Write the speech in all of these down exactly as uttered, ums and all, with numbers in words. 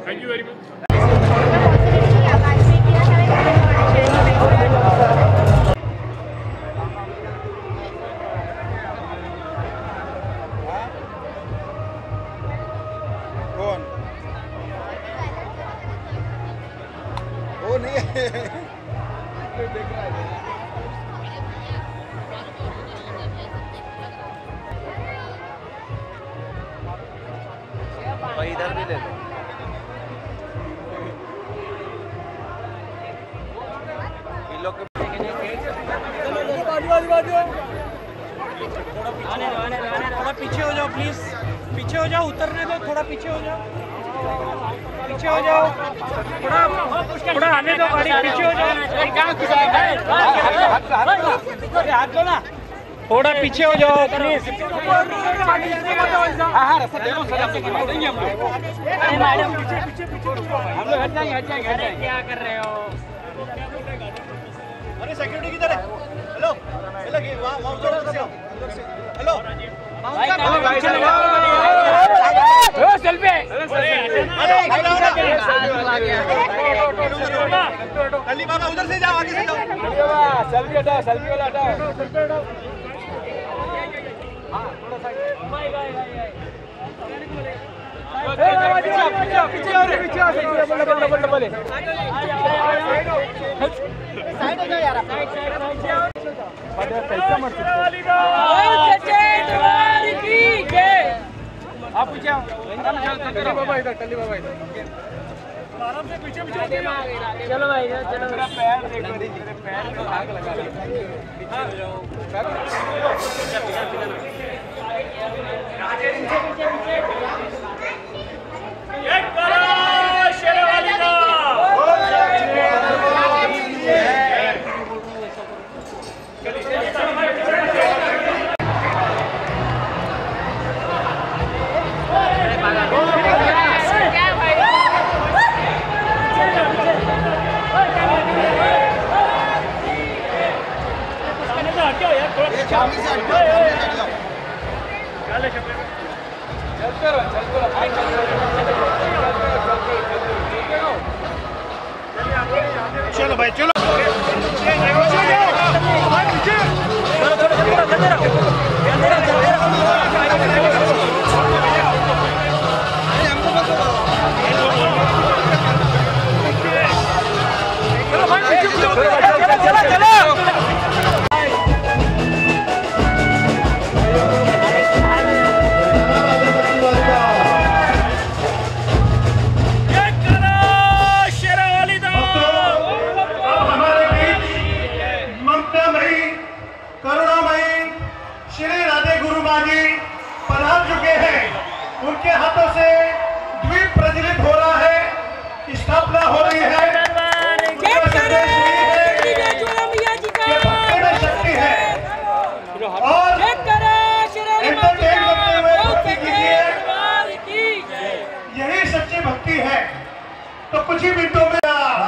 Thank you very much. कौन? वो नहीं है। देख रहा है। भाई इधर भी ले लो। इन लोग के थोड़ा पीछे हो जाओ प्लीज, पीछे हो जाओ, उतरने दो, थोड़ा पीछे हो जाओ, पीछे हो जाओ, थोड़ा थोड़ा आने दो गाड़ी, पीछे हो जाओ, हाथ दो ना, थोड़ा पीछे हो जाओ प्लीज। हाँ हाँ रास्ता दे दो सर, आपसे गिरवा देंगे हम लोग। अरे मैडम पीछे पीछे पीछे हम लोग हट जाएंगे हट जाएंगे। अरे क्या कर रहे हो? अरे सिक्योरिटी किधर है? हेलो हेलो वहाँ वहाँ उधर से आओ। हेलो भाई भाई सेल्फी अली बाबा उधर से जाओ, आगे से जाओ। सेल्फी हटाओ, सेल्फी वाला हटाओ, सेल्फी हटाओ। हाँ थोड़ा साइड बाय बाय बाय पीछे पीछे पीछे और पीछे और double double double double side हो जाओ यार, साइड साइड साइड बड़े पैसा मत आप पीछे आओ। टल्ली बाबा इधर, टल्ली बाबा इधर आराम से पीछे पीछे चलो भाई चलो। मेरा पैर देख, मेरे पैर में आग लगा ली। पीछे हो जाओ, एक करो शेरवाली का। चलो भाई चलो। उनके हाथों से द्वीप प्रज्वलित हो रहा है, स्थापना हो रही है। शक्ति है और एंटरटेन करते हुए भक्ति कीजिए, यही सच्ची भक्ति है। तो कुछ ही मिनटों में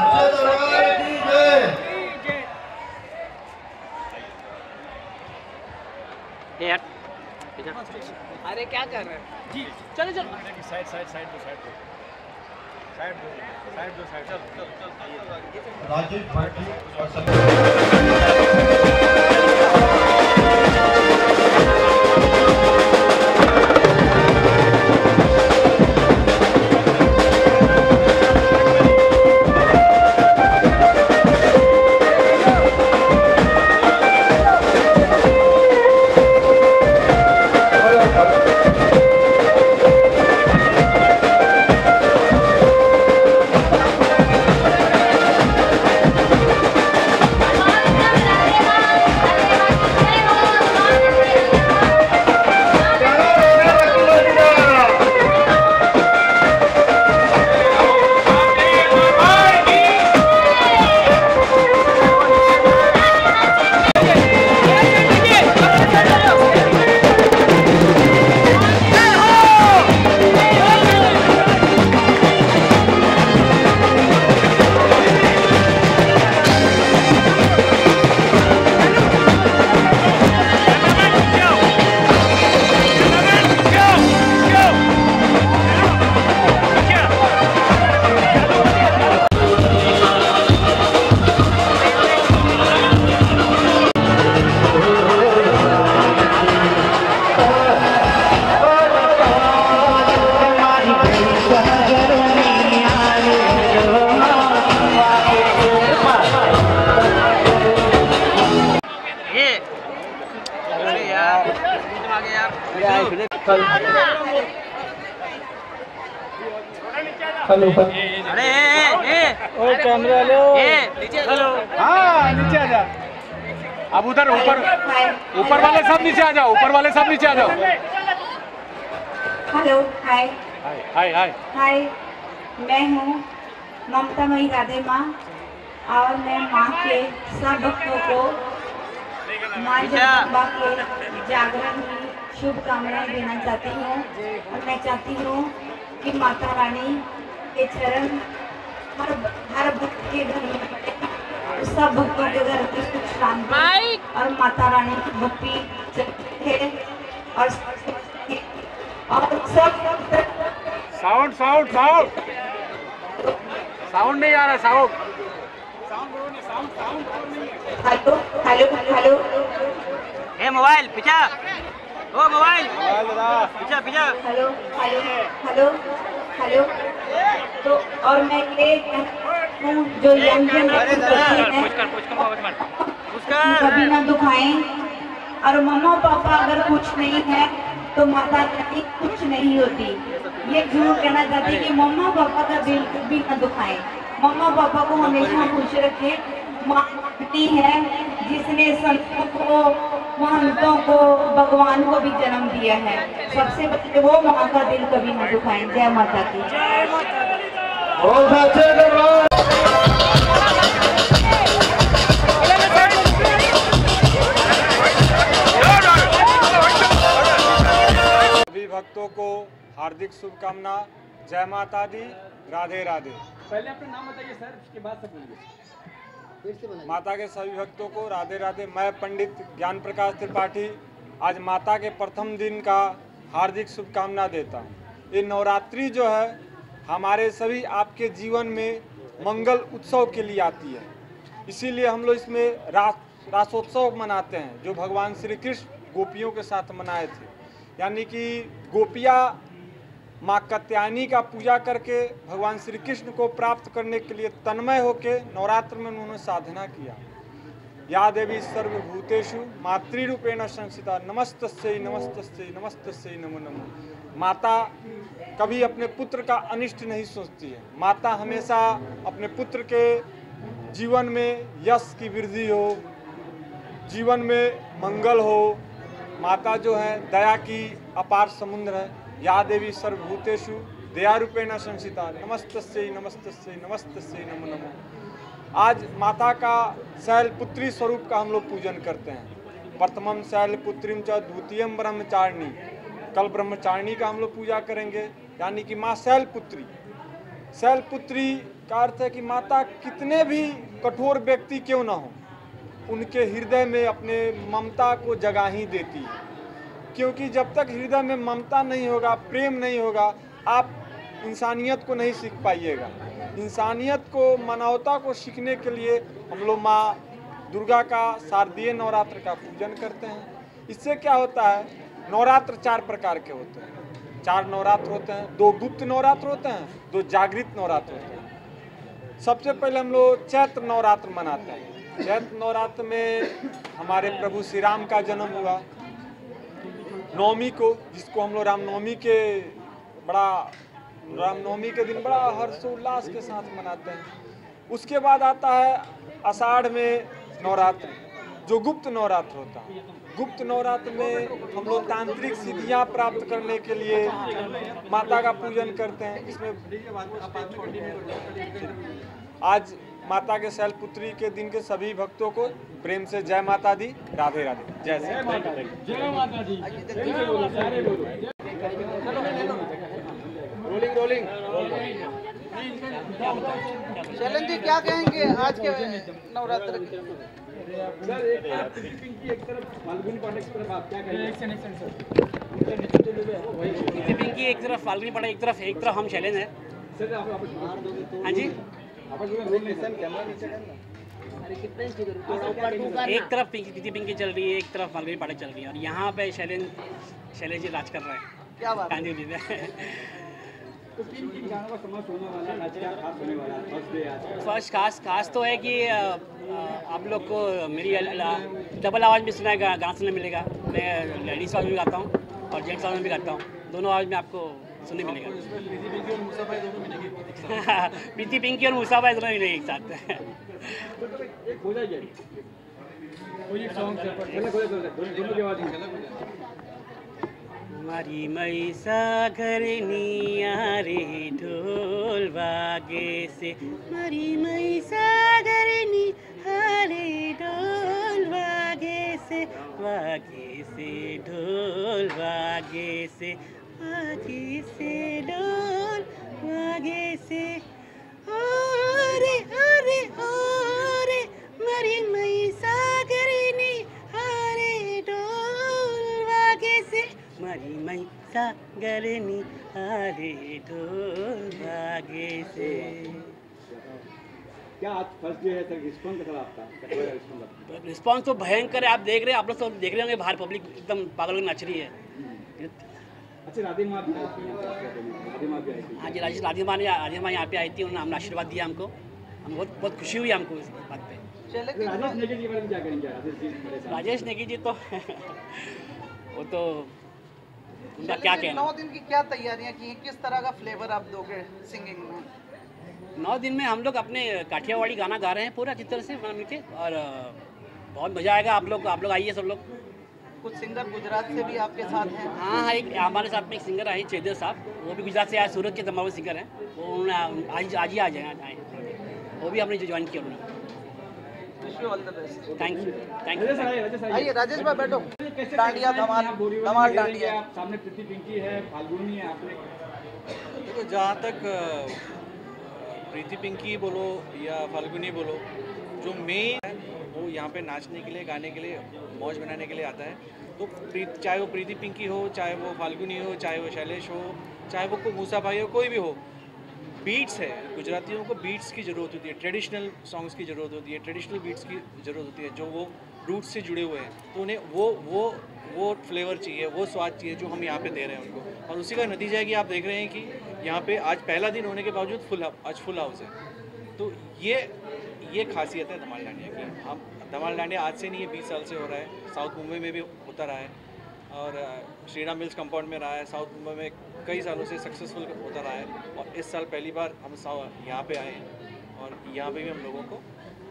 अरे क्या कर रहे हैं जी? चलो चलो साइड साइड साइड दो साइड दो साइड दो साइड दो साइड चल चल चल राजेश भाटी Bye. हेलो अरे ए ओ कैमरा लो हेलो हाँ नीचे आ जा। अब उधर ऊपर ऊपर वाले सब नीचे आ जाओ, ऊपर वाले सब नीचे आ जाओ। हेलो हाय हाय हाय हाय हाय मैं हूँ ममता मई राधे माँ और मैं माँ के सब भक्तों को माँ जगदम्बा के जागरण की शुभकामनाएं देना चाहती हूँ और मैं चाहती हूँ कि माता रानी के चरण हर हर भक्त के घर में पड़े, सब भक्तों के घर में सुख शांति और माता रानी की भक्ति है और और सब साउंड साउंड साउंड साउंड नहीं आ रहा साउंड। हेलो हेलो हेलो ए मोबाइल पीछा ओ मोबाइल पीछा पीछा हेलो हेलो हेलो हेलो तो और मैं ये हूँ जो यंग जनरेशन है कभी ना दुखाएं और मम्मा पापा अगर कुछ नहीं है तो माता रानी कुछ नहीं होती। ये जरूर कहना चाहती कि मम्मा पापा का दिल कभी ना दुखाएं, मम्मा पापा को हमेशा खुश रखे। माँ है जिसने संतों को महंतों को भगवान को भी जन्म दिया है, सबसे पहले वो माँ का दिल कभी ना दुखाएं। जय माता की। सभी भक्तों को हार्दिक शुभकामना। जय माता दी, राधे राधे। पहले अपना नाम बताइए सर, उसके बाद सब बोलिए। माता के सभी भक्तों को राधे राधे। मैं पंडित ज्ञान प्रकाश त्रिपाठी आज माता के प्रथम दिन का हार्दिक शुभकामना देता हूँ। ये नवरात्रि जो है हमारे सभी आपके जीवन में मंगल उत्सव के लिए आती है, इसीलिए हम लोग इसमें रास रासोत्सव मनाते हैं जो भगवान श्री कृष्ण गोपियों के साथ मनाए थे। यानी कि गोपियाँ माँ कात्यायनी का पूजा करके भगवान श्री कृष्ण को प्राप्त करने के लिए तन्मय होकर नवरात्र में उन्होंने साधना किया। या देवी सर्वभूतेषु मातृरूपेण संस्थिता नमस्तस्यै नमस्तस्यै नमस्तस्यै नमो नमः। माता कभी अपने पुत्र का अनिष्ट नहीं सोचती है। माता हमेशा अपने पुत्र के जीवन में यश की वृद्धि हो, जीवन में मंगल हो। माता जो है दया की अपार समुद्र है। या देवी सर्वभूतेषु दयारूपेण संस्थिता नमस्तस्यै नमस्तस्यै नमस्तस्यै नमो नमः। आज माता का शैलपुत्री स्वरूप का हम लोग पूजन करते हैं। प्रथमम शैलपुत्रीम च द्वितीयम ब्रह्मचारिणी। कल ब्रह्मचारिणी का हम लोग पूजा करेंगे, यानी कि माँ शैलपुत्री। शैलपुत्री का अर्थ है कि माता कितने भी कठोर व्यक्ति क्यों ना हो, उनके हृदय में अपने ममता को जगह ही देती है। क्योंकि जब तक हृदय में ममता नहीं होगा, प्रेम नहीं होगा, आप इंसानियत को नहीं सीख पाइएगा। इंसानियत को, मानवता को सीखने के लिए हम लोग माँ दुर्गा का शारदीय नवरात्र का पूजन करते हैं। इससे क्या होता है, नवरात्र चार प्रकार के होते हैं। चार नवरात्र होते हैं, दो गुप्त नवरात्र होते हैं, दो जागृत नवरात्र होते हैं। सबसे पहले हम लोग चैत्र नवरात्र मनाते हैं। चैत्र नवरात्र में हमारे प्रभु श्री राम का जन्म हुआ नवमी को, जिसको हम लोग रामनवमी के बड़ा रामनवमी के दिन बड़ा हर्षोल्लास के साथ मनाते हैं। उसके बाद आता है आषाढ़ में नवरात्र, जो गुप्त नवरात्र होता है। गुप्त नवरात्र में हम लोग तांत्रिक सिद्धियां प्राप्त करने के लिए माता का पूजन करते हैं। इसमें आज माता के शैलपुत्री के दिन के सभी भक्तों को प्रेम से जय माता दी, राधे राधे। जय जय माता दी, जय माता दी। Rolling rolling. शैलन जी क्या कहेंगे आज के नवरात्र के? सर एक तरफ पिंकी, एक तरफ फाल्गुनी पाठक, एक तरफ आप क्या कहेंगे? एक सेकंड सर, वही पिंकी एक तरफ फाल्गुनी पाठक, एक तरफ एक तरफ हम शैलेंद्र हैं। सर आप आप हाँ जी, एक तरफ पिंकी पिंकी चल रही है, एक तरफ फाल्गुनी पाठक चल रही है, और यहाँ पे शैलेंद्र शैलेंद्र जी राज कर रहे हैं। क्या बात? कांजी जी में तो किन किन गानों का समावेश होने वाला है, आज क्या खास होने वाला है फर्स्ट डे आज? फर्स्ट खास खास तो है कि आ, आ, आप लोग को मेरी डबल आवाज़ में सुना गा, गाना सुनने मिलेगा। मैं लेडीज़ आवाज़ में गाता हूँ और जेंट्स सॉन्ग में भी गाता हूँ, दोनों आवाज़ में आपको सुनने मिलेगा। प्रीति पिंकी और मूसा भाई दोनों मिलेंगे एक साथ। मारी मैसा घरनी आरे ढोल वागे से, मारी मैसा घरनी आरे ढोल वागे से, वागे से ढोल वागे से, वागे से ढोल वागे से, ओरे ओरे ओरे मारी मैसा घरनी आरे ढोल वागे से, मारी मैसा घरनी आरे ढोल वागे से। क्या आज फर्स्ट डे है सर, रिस्पॉन्स कैसा आपका? रिस्पॉन्स तो भयंकर है, आप देख रहे हैं, आप लोग सब देख रहे होंगे, बाहर पब्लिक एकदम पागल नाच रही है। अच्छा, राधे माँ भी आई थी, राधे माँ भी आई थी। हाँ जी, राजेश राधे माँ ने राधे माँ यहाँ पे आई थी, उन्होंने हमने आशीर्वाद दिया हमको, हम बहुत बहुत खुशी हुई हमको इस बात पे। राजेश नेगी जी बारे में क्या करेंगे? राजेश नेगी जी तो वो तो उनका क्या कहना। नौ दिन की क्या तैयारियां की हैं, किस तरह का फ्लेवर आप दोगे सिंगिंग में? नौ दिन में हम लोग अपने काठियावाड़ी गाना गा रहे हैं पूरा अच्छी तरह से मिलके, और बहुत मज़ा आएगा। आप लोग आप लोग आइए सब लोग। कुछ सिंगर गुजरात से भी आपके साथ हैं? हाँ हाँ, एक हमारे साथ में एक सिंगर आए चेदर साहब, वो भी गुजरात से आए, सूरत के तमाम सिंगर हैं, वो उन्होंने आज आज ही आ जाए आए, वो भी हमने ज्वाइन किया उन्होंने। Thank you thank you. आइए राजेश भाई बैठो। डांडिया धमाल धमाल डांडिया। सामने प्रीति पिंकी है, फाल्गुनी है, आपने देखो जहाँ तक प्रीति पिंकी बोलो या फाल्गुनी बोलो, जो मेन है वो यहाँ पे नाचने के लिए, गाने के लिए, मौज बनाने के लिए आता है। तो चाहे वो प्रीति पिंकी हो, चाहे वो फाल्गुनी हो, चाहे वो शैलेश हो, चाहे वो मूसा भाई हो, कोई भी हो, बीट्स है। गुजरातियों को बीट्स की ज़रूरत होती है, ट्रेडिशनल सॉन्ग्स की ज़रूरत होती है, ट्रेडिशनल बीट्स की ज़रूरत होती है, जो वो रूट्स से जुड़े हुए हैं। तो उन्हें वो वो वो फ्लेवर चाहिए, वो स्वाद चाहिए जो हम यहाँ पे दे रहे हैं उनको। और उसी का नतीजा है कि आप देख रहे हैं कि यहाँ पे आज पहला दिन होने के बावजूद फुल आज फुल हाउस है। तो ये ये खासियत है धमाल डांडिया की। हम धमाल डांडिया आज से नहीं है, बीस साल से हो रहा है। साउथ मुंबई में भी होता रहा है और श्रीराम मिल्स कंपाउंड में रहा है। साउथ मुंबई में कई सालों से सक्सेसफुल होता रहा है और इस साल पहली बार हम यहाँ पे आए हैं और यहाँ पे भी हम लोगों को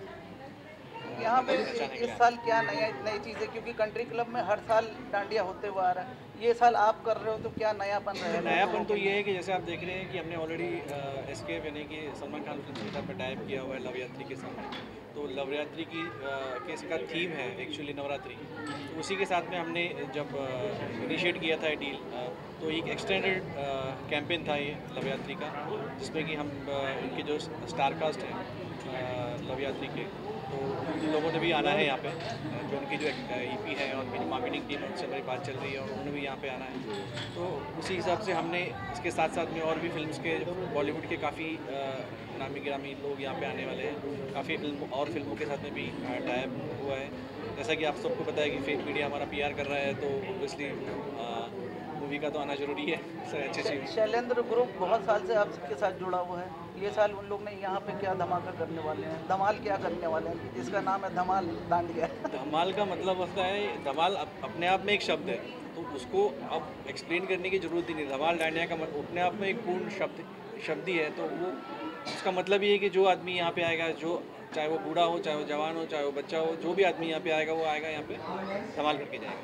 यहाँ पे इस साल क्या नया नई चीज़ें, क्योंकि कंट्री क्लब में हर साल डांडिया होते हुआ आ रहा है, ये साल आप कर रहे हो तो क्या नयापन रहेगा? नयापन तो ये है कि जैसे आप देख रहे हैं कि हमने ऑलरेडी एस के यानी कि सलमान खान फिल्म के साथ में टाइप किया हुआ है लव यात्री के साथ। तो लव यात्री की के इसका थीम है एक्चुअली नवरात्रि। तो उसी के साथ में हमने जब इनिशिएट किया था डील, तो एक एक्सटेंडेड कैंपेन था ये लव यात्री का, जिसमें कि हम इनके जो स्टार कास्ट हैं लव यात्री के, तो उन लोगों ने भी आना है यहाँ पे, जो उनकी जो ईपी है और मेरी मार्केटिंग टीम उनसे मेरी बात चल रही है और उन्होंने भी यहाँ पे आना है। तो उसी हिसाब से हमने इसके साथ साथ में और भी फिल्म्स के, बॉलीवुड के काफ़ी नामी गिरामी लोग यहाँ पे आने वाले हैं। काफ़ी फिल्म और फिल्मों के साथ में भी टाइप हुआ है। जैसा कि आप सबको पता है कि फेक मीडिया हमारा पीआर कर रहा है, तो ऑब्वियसली मूवी का तो आना जरूरी है। सर अच्छे से शैलेंद्र ग्रुप बहुत साल से आपके साथ जुड़ा हुआ है, ये साल उन लोग ने यहाँ पे क्या धमाका करने वाले हैं, धमाल क्या करने वाले हैं, जिसका नाम है धमाल डांडिया? धमाल का मतलब होता है, धमाल अपने आप में एक शब्द है, तो उसको अब एक्सप्लेन करने की ज़रूरत ही नहीं। धमाल डांडिया का मतलब अपने आप में एक पूर्ण शब्द शब्द ही है। तो वो उसका मतलब ये है कि जो आदमी यहाँ पे आएगा, जो चाहे वो बूढ़ा हो, चाहे वो जवान हो, चाहे वो बच्चा हो, जो भी आदमी यहाँ पे आएगा वो आएगा यहाँ पे धमाल करके जाएगा।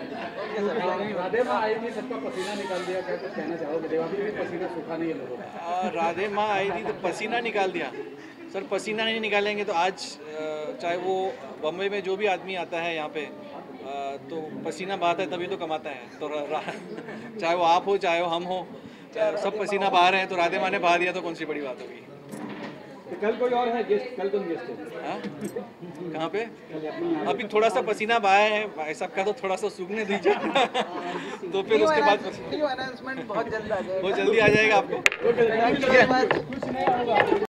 राधे माँ आई थी, सबका पसीना निकाल दिया, क्या कुछ कहना चाहोगे? देवाली में पसीना सूखा नहीं है लोगों का। राधे माँ आई थी तो पसीना निकाल दिया। सर पसीना नहीं निकालेंगे तो आज चाहे वो बम्बई में जो भी आदमी आता है यहाँ पे, तो पसीना बहाता है तभी तो कमाता है। तो चाहे वो आप हो, चाहे वो हम हो, सब पसीना बहा रहे हैं, तो राधे माँ ने बहा दिया तो कौन सी बड़ी बात होगी। तो कल कोई और है गेस्ट? कल कौन गेस्ट है? कहाँ पे? अभी थोड़ा सा पसीना बहाया है भाई साहब का, तो थोड़ा सा सूखने दीजिए तो फिर उसके बाद अनाउंसमेंट बहुत जल्द आ जाएगा। बहुत जल्दी आ जाएगा आपको।